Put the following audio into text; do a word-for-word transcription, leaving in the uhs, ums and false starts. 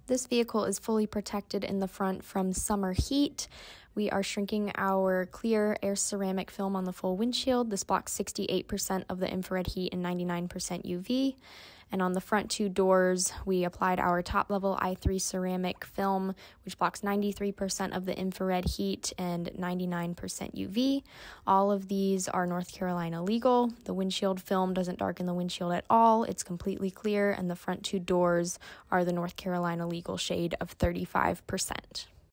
This vehicle is fully protected in the front from summer heat. We are shrinking our clear air ceramic film on the full windshield. This blocks sixty-eight percent of the infrared heat and ninety-nine percent U V. And on the front two doors, we applied our top-level I three ceramic film, which blocks ninety-three percent of the infrared heat and ninety-nine percent U V. All of these are North Carolina legal. The windshield film doesn't darken the windshield at all. It's completely clear, and the front two doors are the North Carolina legal shade of thirty-five percent.